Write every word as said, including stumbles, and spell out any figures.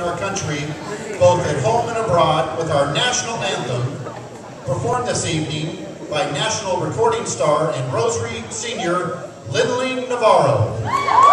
our country, both at home and abroad, with our national anthem, performed this evening by national recording star and Rosary senior Linling Navarro.